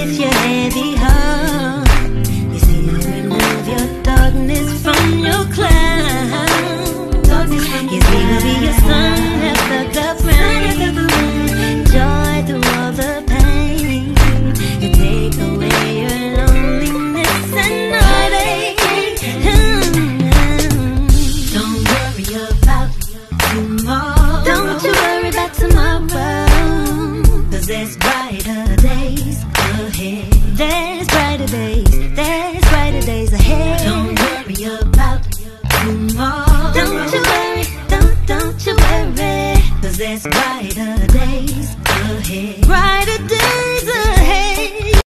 with your heavy heart. You see, you remove your darkness from your cloud. You see, will be your sun, have the cup rain, joy through all the pain. You take away your loneliness and heartache. Don't worry about